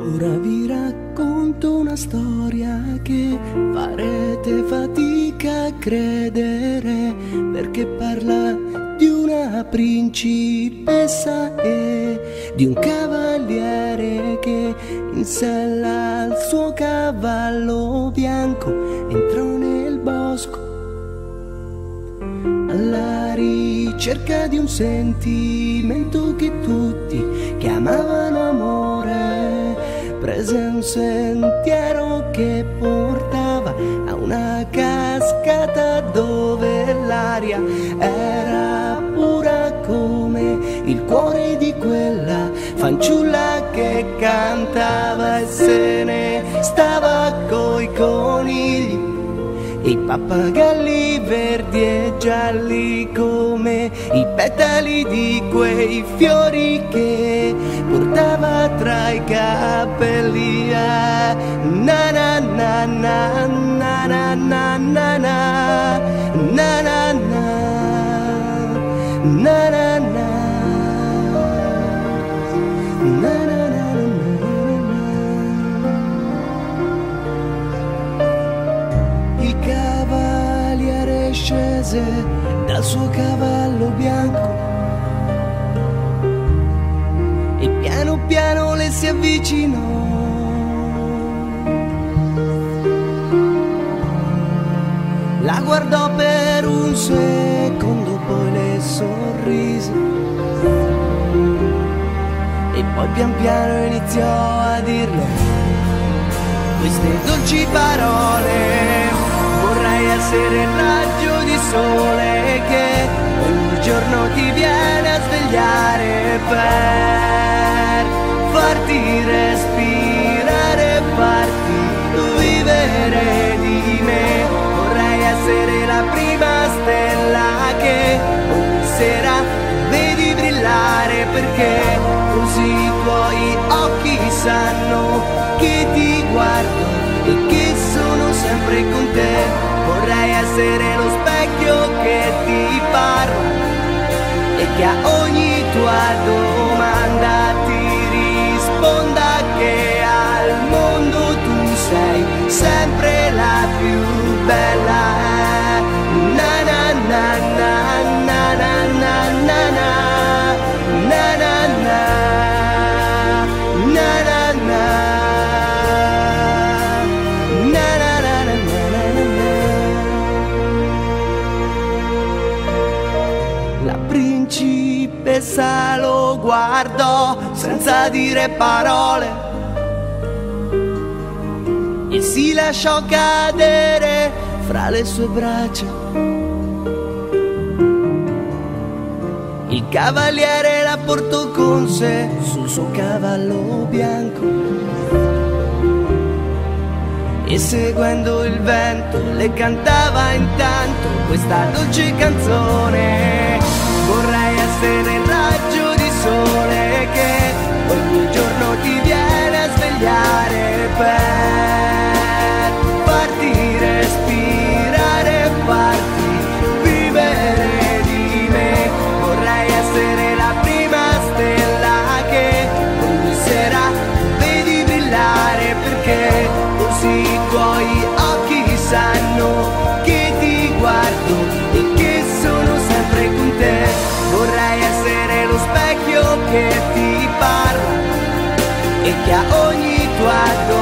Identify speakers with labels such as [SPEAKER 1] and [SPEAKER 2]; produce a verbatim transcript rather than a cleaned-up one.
[SPEAKER 1] Ora vi racconto una storia che farete fatica a credere, perché parla di una principessa e di un cavaliere che in sella al suo cavallo bianco entrò nel bosco alla ricerca di un sentimento che tutti chiamavano amore. Prese un sentiero che portava a una cascata dove l'aria era pura come il cuore di quella fanciulla che cantava e se ne stava coi conigli e i pappagalli verdi e gialli come i petali di quei fiori che portava tra i capelli. Na na na na na na na na na na na na na na. Il cavaliere scese dal suo cavallo bianco e piano piano le si avvicinò. La guardò per un secondo, poi le sorrise e poi pian piano iniziò a dirle queste dolci parole. Vorrei essere il raggio di sole che ogni giorno ti viene a svegliare per farti respirare, farti vivere di me. Vorrei essere la prima stella che ogni sera vedi brillare, perché così i tuoi occhi sanno che ti guardo e che sono sempre con te. Vorrei essere lo specchio che ti parla e che a ogni tua domanda ti risponda che al mondo tu sei sempre la più bella. Na na na na na na na na na na na na na na na. La principessa lo guardò senza dire parole e si lasciò cadere fra le sue braccia. Il cavaliere la portò con sé sul suo cavallo bianco e seguendo il vento le cantava intanto questa dolce canzone. Vorrei essere il raggio di sole che ogni giorno ti viene a svegliare per farti respirare, farti vivere di me. Vorrei essere la prima stella che ogni sera vedi brillare, perché così i tuoi occhi sanno che ti guardo e che sono sempre con te. Vorrei essere lo specchio che ti parla e che a ogni tua